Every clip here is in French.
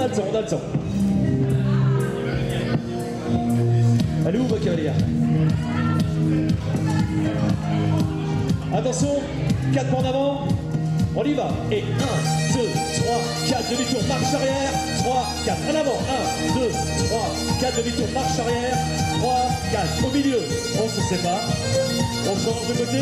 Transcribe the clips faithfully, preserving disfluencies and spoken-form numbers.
le temps, on a le temps. Allez où, ma cavalière? Attention, quatre pas en avant. On y va. Et un, deux, trois, quatre, demi-tour, marche arrière. trois, quatre, en avant. un, deux, trois, quatre, demi-tour, marche arrière. trois, quatre, au milieu. On se sépare. On change de côté.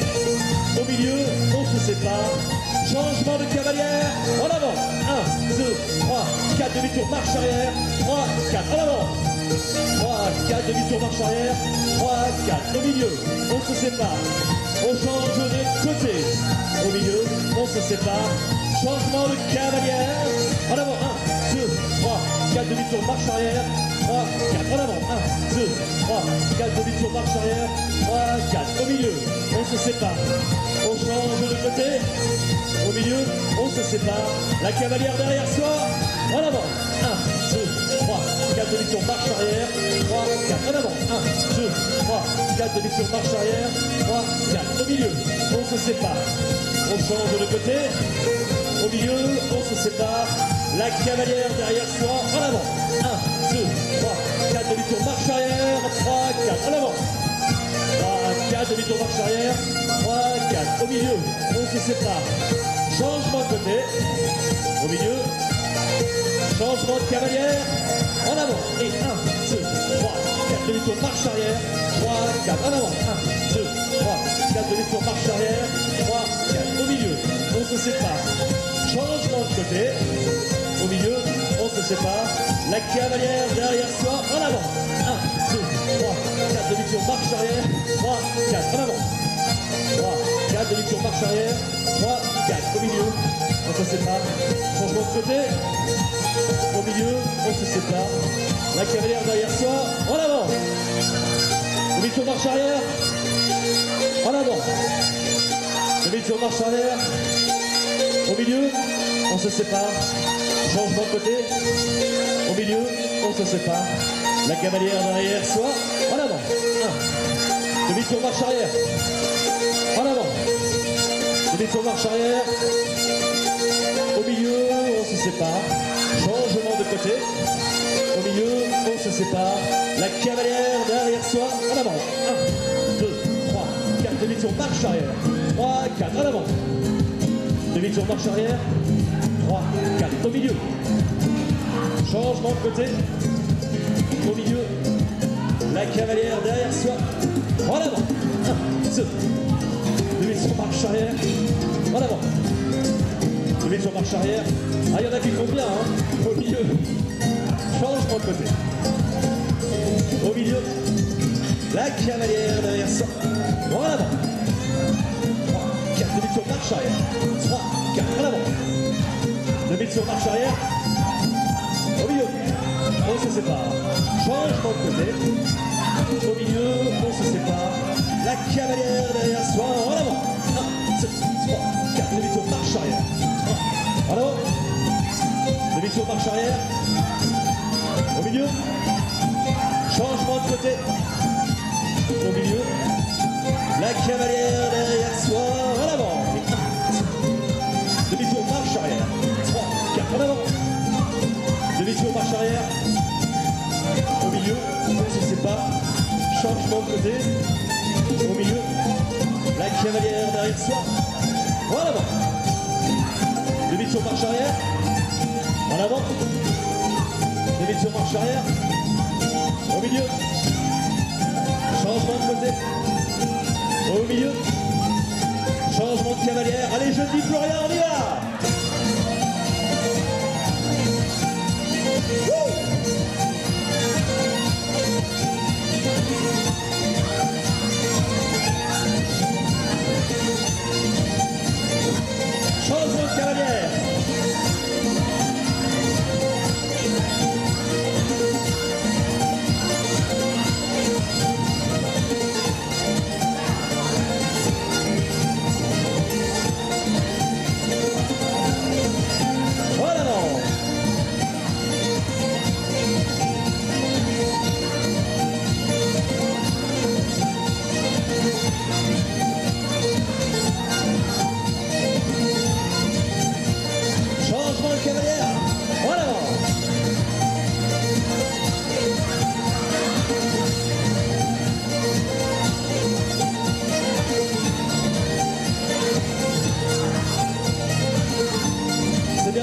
Au milieu, on se sépare. Changement de cavalière. En avant. un, deux, trois, quatre, demi-tour, marche arrière. trois, quatre, en avant. trois, quatre, demi-tour, marche arrière. trois, quatre, au milieu. On se sépare. On change de côté. Au milieu, on se sépare. Changement de cavalière. En avant, un, deux, trois, quatre, demi-tour, marche arrière. trois, quatre, en avant, un, deux, trois, quatre, demi-tour, marche arrière. trois, quatre, au milieu, on se sépare. On change de côté. Au milieu, on se sépare. La cavalière derrière soi. En avant, un, deux, trois, quatre, demi-tour, marche arrière. trois, quatre, en avant, un, deux, trois, quatre, demi-tour, marche arrière. trois, quatre, au milieu, on se sépare. On change de côté. Au milieu, on se sépare. La cavalière derrière soi. En avant. un, deux, trois, quatre, demi-tour, marche arrière. trois, quatre, en avant. trois, quatre, demi-tour, marche arrière. trois, quatre, au milieu, on se sépare. Changement de côté. Au milieu. Changement de cavalière. En avant. Et un, deux, trois, quatre, demi-tour, marche arrière. trois, quatre, en avant. un, deux, trois, quatre, demi-tour, marche arrière. trois, quatre, au milieu, on se sépare. Changement de côté. Au milieu, on se sépare. La cavalière derrière soi. En avant. un, deux, trois, quatre, demi-tour, marche arrière. trois, quatre, en avant. trois, quatre, demi-tour, marche arrière. trois, quatre, au milieu, on se sépare. Changement de côté. Au milieu, on se sépare. La cavalière derrière soi. En avant. Demi-tour, marche arrière. En avant. Demi-tour, marche arrière. Au milieu, on se sépare. Changement de côté. Au milieu, on se sépare. La cavalière derrière soi. En avant. un. Demi-tour, marche arrière. En avant. Demi-tour, marche arrière. Au milieu, on se sépare. Changement de côté. Au milieu, on se sépare. La cavalière derrière soi. En avant. un, deux, trois, quatre, demi-tour, marche arrière. trois, quatre, en avant. Demi-tour, marche arrière. trois, quatre, au milieu. Changement de côté. Au milieu. La cavalière derrière soi. En avant. un, deux. Demi-tour, marche arrière. En avant. Demi-tour, marche arrière. Ah, il y en a qui font bien, hein. Au milieu. Changement de côté. Au milieu. La cavalière derrière soi. En avant. trois, quatre, demi-tour, marche arrière. trois, quatre, en avant. Demi-tour, marche arrière. Au milieu. On se sépare. Changement de côté. Au milieu, on se sépare. La cavalière derrière soi. En avant. un, deux, trois, quatre, demi-tour, marche arrière. En avant. Demi-tour, marche arrière. Au milieu. Changement de côté. Au milieu. La cavalière derrière soi. En avant. Demi-tour, marche arrière. trois, quatre, en avant. Demi-tour, marche arrière. Au milieu. On se sépare. Changement de côté. Au milieu. La cavalière derrière soi. En avant. Demi-tour, marche arrière. En avant. Demi-tour, marche arrière. Au milieu. Changement de côté. Au milieu. Changement de cavalière. Allez, je dis Florian, on y va. Wouh. Changement de cavalière.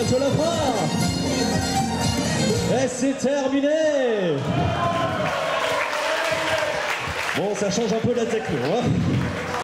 bientôt la fin. Et c'est terminé. Bon, ça change un peu la techno, hein.